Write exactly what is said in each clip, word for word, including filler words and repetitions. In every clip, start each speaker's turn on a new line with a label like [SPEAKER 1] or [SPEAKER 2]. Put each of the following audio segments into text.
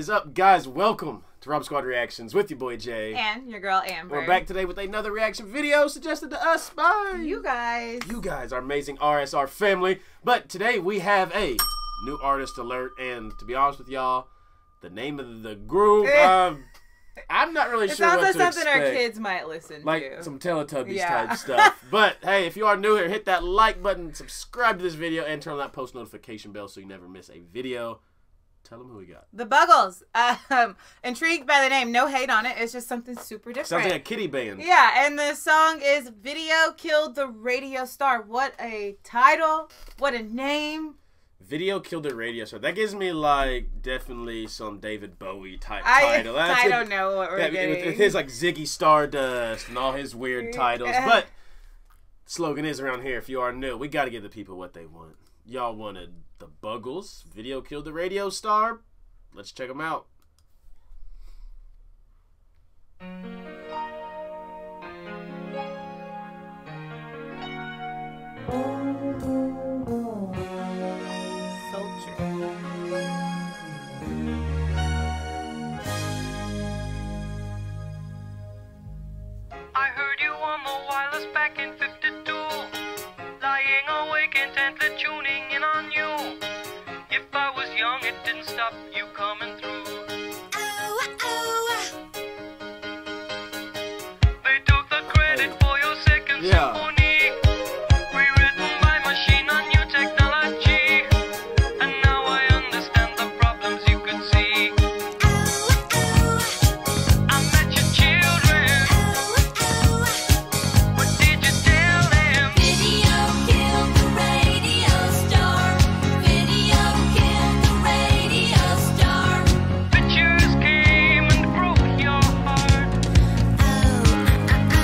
[SPEAKER 1] is up, guys? Welcome to Rob Squad Reactions with your boy Jay.
[SPEAKER 2] And your girl Amber.
[SPEAKER 1] We're back today with another reaction video suggested to us by
[SPEAKER 2] you guys.
[SPEAKER 1] You guys, our amazing R S R family. But today we have a new artist alert, and to be honest with y'all, the name of the group, um, I'm not really
[SPEAKER 2] it
[SPEAKER 1] sure
[SPEAKER 2] sounds
[SPEAKER 1] what
[SPEAKER 2] like
[SPEAKER 1] to
[SPEAKER 2] something
[SPEAKER 1] expect.
[SPEAKER 2] Our kids might listen
[SPEAKER 1] like
[SPEAKER 2] to.
[SPEAKER 1] some Teletubbies
[SPEAKER 2] yeah.
[SPEAKER 1] type stuff. But hey, if you are new here, hit that like button, subscribe to this video, and turn on that post notification bell so you never miss a video. Tell them who we got.
[SPEAKER 2] The Buggles. Um, intrigued by the name. No hate on it. It's just something super different.
[SPEAKER 1] Sounds like a kiddie band.
[SPEAKER 2] Yeah, and the song is Video Killed the Radio Star. What a title. What a name.
[SPEAKER 1] Video Killed the Radio Star. That gives me, like, definitely some David Bowie type
[SPEAKER 2] I,
[SPEAKER 1] title. That's
[SPEAKER 2] I
[SPEAKER 1] it.
[SPEAKER 2] don't know what we're
[SPEAKER 1] yeah,
[SPEAKER 2] getting.
[SPEAKER 1] With his, like, Ziggy Stardust and all his weird titles. But slogan is around here, if you are new, we got to give the people what they want. Y'all wanted the Buggles, Video Killed the Radio Star. Let's check them out.
[SPEAKER 3] I heard you on the wireless back in fifty-two, lying awake intently tuning in on you. If I was young, it didn't stop you coming through. Oh, oh. They took the credit for your second
[SPEAKER 1] Yeah.
[SPEAKER 3] symphony, rewritten by machine on new technology. And now I understand the problems you could see. Oh, oh. I met your children. What did you tell them? Video killed the radio star. Video killed the radio star. Pictures came and broke your heart. Oh, oh,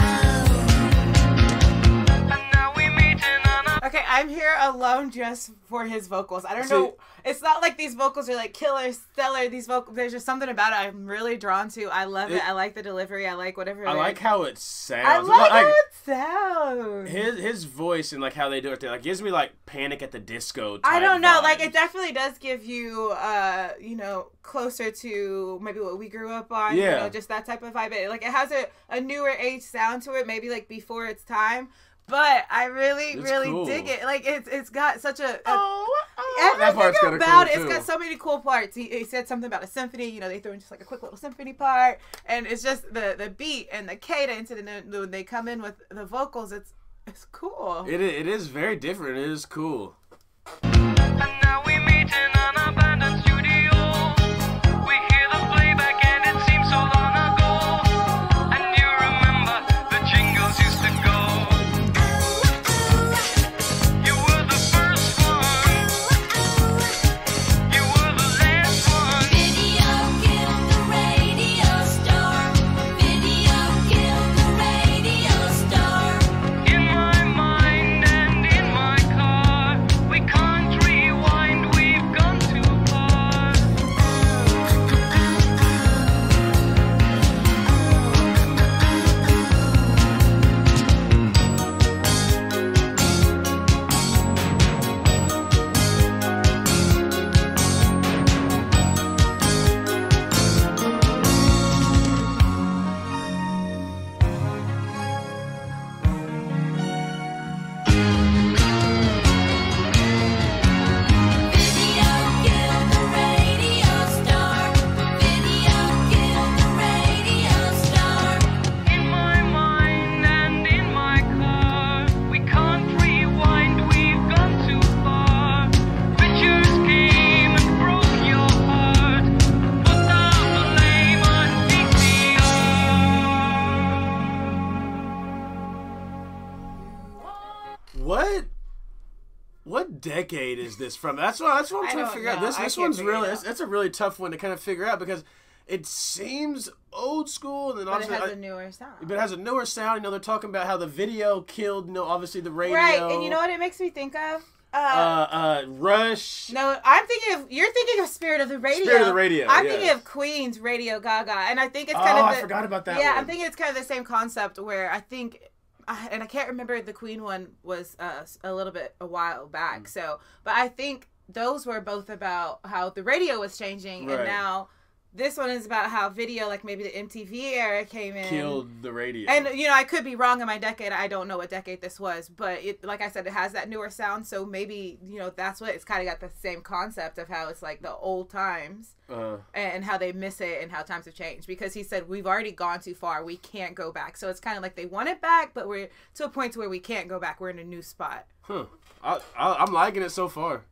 [SPEAKER 3] oh, oh. And now we meeting on a...
[SPEAKER 2] Okay, I'm here alone just for his vocals. I don't
[SPEAKER 1] See-
[SPEAKER 2] know. It's not like these vocals are like killer, stellar. These vocals, there's just something about it I'm really drawn to. I love it.
[SPEAKER 1] It-
[SPEAKER 2] I like the delivery. I like whatever it
[SPEAKER 1] I
[SPEAKER 2] is.
[SPEAKER 1] like how it sounds.
[SPEAKER 2] I
[SPEAKER 1] It's
[SPEAKER 2] like
[SPEAKER 1] not
[SPEAKER 2] how
[SPEAKER 1] like-
[SPEAKER 2] it sounds.
[SPEAKER 1] His his voice and like how they do it, there, like gives me like Panic at the Disco. Type
[SPEAKER 2] I don't know.
[SPEAKER 1] vibes.
[SPEAKER 2] Like it definitely does give you, uh, you know, closer to maybe what we grew up on.
[SPEAKER 1] Yeah.
[SPEAKER 2] You know, just that type of vibe. It, like it has a, a newer age sound to it. Maybe like before its time. But I really,
[SPEAKER 1] It's
[SPEAKER 2] really
[SPEAKER 1] cool.
[SPEAKER 2] dig it. Like it's it's got such a, a
[SPEAKER 1] Oh, oh. That
[SPEAKER 2] everything
[SPEAKER 1] part's kinda
[SPEAKER 2] about
[SPEAKER 1] cool,
[SPEAKER 2] it. It's
[SPEAKER 1] too.
[SPEAKER 2] got so many cool parts. He, he said something about a symphony. You know, they threw in just like a quick little symphony part, and it's just the the beat and the cadence, and then when they come in with the vocals, it's it's cool.
[SPEAKER 1] It i- it is very different. It is cool.
[SPEAKER 3] And now we meeting on an abandoned studio. We hear the playback and it seems so long ago. And you remember the jingles used to go. You were the first one. You were the last one. Video killed the radio star. Video killed the radio star. In my mind and in my car, we can't rewind, we've gone too far. Video killed the radio star. Video killed the radio star. In my mind and in my car, we can't rewind, we've gone too far. Pictures came and broke your heart. Put down the name on V C R.
[SPEAKER 1] What? What decade is this from? That's what that's what I'm
[SPEAKER 2] I
[SPEAKER 1] trying to
[SPEAKER 2] don't
[SPEAKER 1] figure out.
[SPEAKER 2] know.
[SPEAKER 1] This
[SPEAKER 2] I
[SPEAKER 1] this
[SPEAKER 2] can't
[SPEAKER 1] one's
[SPEAKER 2] figure it
[SPEAKER 1] really
[SPEAKER 2] out.
[SPEAKER 1] it's, it's a really tough one to kind of figure out because it seems old school and then
[SPEAKER 2] But it
[SPEAKER 1] obviously
[SPEAKER 2] has
[SPEAKER 1] I-
[SPEAKER 2] a newer sound.
[SPEAKER 1] but it has a newer sound. You know, they're talking about how the video killed, you know, obviously the radio.
[SPEAKER 2] Right, and you know what it makes me think of? Uh,
[SPEAKER 1] Uh, uh, Rush.
[SPEAKER 2] no, I'm thinking of you're thinking of Spirit of the Radio.
[SPEAKER 1] Spirit of the Radio,
[SPEAKER 2] I'm
[SPEAKER 1] yeah.
[SPEAKER 2] thinking of Queen's Radio Gaga, and I think it's
[SPEAKER 1] Oh,
[SPEAKER 2] kind of.
[SPEAKER 1] I
[SPEAKER 2] the,
[SPEAKER 1] forgot about that
[SPEAKER 2] Yeah,
[SPEAKER 1] one.
[SPEAKER 2] I'm thinking it's kind of the same concept where I think, and I can't remember the Queen one was uh, a little bit a while back.
[SPEAKER 1] Mm.
[SPEAKER 2] So, but I think those were both about how the radio was changing,
[SPEAKER 1] Right.
[SPEAKER 2] and now this one is about how video, like maybe the M T V era came in.
[SPEAKER 1] Killed the radio.
[SPEAKER 2] And, you know, I could be wrong in my decade. I don't know what decade this was. But, it, like I said, it has that newer sound. So maybe, you know, that's what it's kind of got the same concept of how it's like the old times
[SPEAKER 1] uh,
[SPEAKER 2] and how they miss it and how times have changed. Because he said, we've already gone too far. We can't go back. So it's kind of like they want it back, but we're to a point to where we can't go back. We're in a new spot.
[SPEAKER 1] huh. I, I, I'm liking it so far.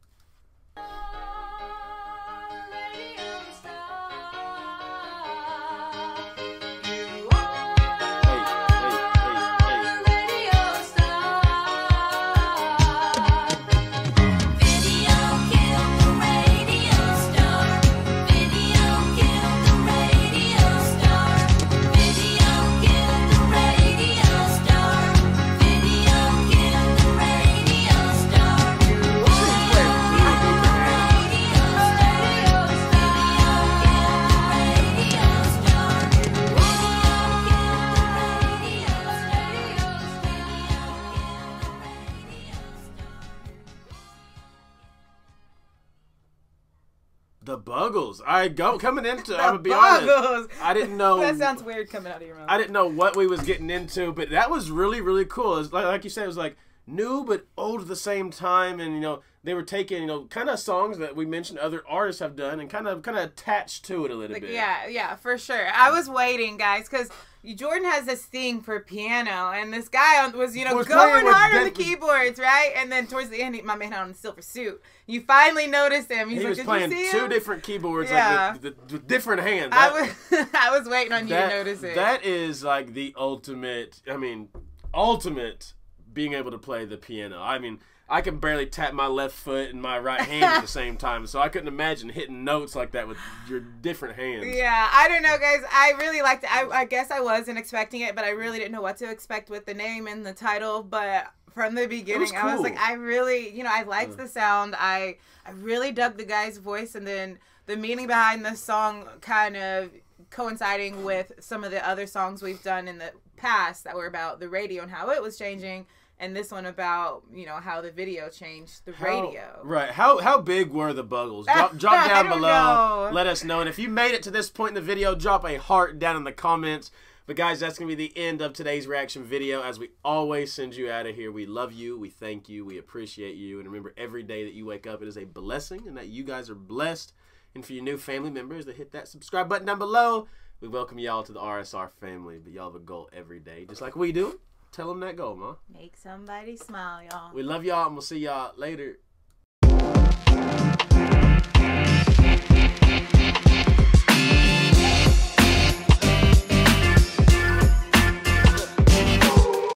[SPEAKER 1] The Buggles. I go coming into. I'm gonna be
[SPEAKER 2] Buggles.
[SPEAKER 1] honest. I didn't know.
[SPEAKER 2] That sounds weird coming out of your mouth.
[SPEAKER 1] I didn't know what we was getting into, but that was really, really cool. It's like, like you said, it was like new but old at the same time, and you know they were taking you know kind of songs that we mentioned other artists have done and kind of kind of attached to it a little
[SPEAKER 2] Like,
[SPEAKER 1] bit.
[SPEAKER 2] yeah, yeah, for sure. I was waiting, guys, because Jordan has this thing for piano, and this guy on- was, you know,
[SPEAKER 1] Was
[SPEAKER 2] going
[SPEAKER 1] playing with
[SPEAKER 2] hard on the
[SPEAKER 1] Ben-
[SPEAKER 2] keyboards, right? And then towards the end, he, my man had on a silver suit. You finally noticed him. He's
[SPEAKER 1] He
[SPEAKER 2] like,
[SPEAKER 1] was
[SPEAKER 2] did
[SPEAKER 1] playing
[SPEAKER 2] you see
[SPEAKER 1] two
[SPEAKER 2] him?
[SPEAKER 1] different keyboards,
[SPEAKER 2] Yeah.
[SPEAKER 1] like with, with, with different hands.
[SPEAKER 2] I
[SPEAKER 1] That-
[SPEAKER 2] was, I was waiting on you
[SPEAKER 1] that,
[SPEAKER 2] to notice it.
[SPEAKER 1] That is like the ultimate. I mean, ultimate being able to play the piano. I mean, I can barely tap my left foot and my right hand at the same time, so I couldn't imagine hitting notes like that with your different hands.
[SPEAKER 2] Yeah, I don't know, guys. I really liked it. I, I guess I wasn't expecting it, but I really didn't know what to expect with the name and the title. But from the beginning, I was
[SPEAKER 1] cool.
[SPEAKER 2] like, I really, you know, I liked the sound. I, I really dug the guy's voice, and then the meaning behind the song kind of coinciding with some of the other songs we've done in the past that were about the radio and how it was changing. And this one about, you know, how the video changed the
[SPEAKER 1] How-
[SPEAKER 2] radio.
[SPEAKER 1] Right. How how big were the Buggles? Drop, drop
[SPEAKER 2] I
[SPEAKER 1] down
[SPEAKER 2] don't
[SPEAKER 1] below.
[SPEAKER 2] know.
[SPEAKER 1] Let us know. And if you made it to this point in the video, drop a heart down in the comments. But guys, that's going to be the end of today's reaction video. As we always send you out of here, we love you, we thank you, we appreciate you. And remember, every day that you wake up, it is a blessing and that you guys are blessed. And for your new family members that hit that subscribe button down below, we welcome y'all to the R S R family. But y'all have a goal every day, just like we do. Tell them that goal, Ma.
[SPEAKER 2] Make somebody smile, y'all.
[SPEAKER 1] We love y'all, and we'll see y'all later.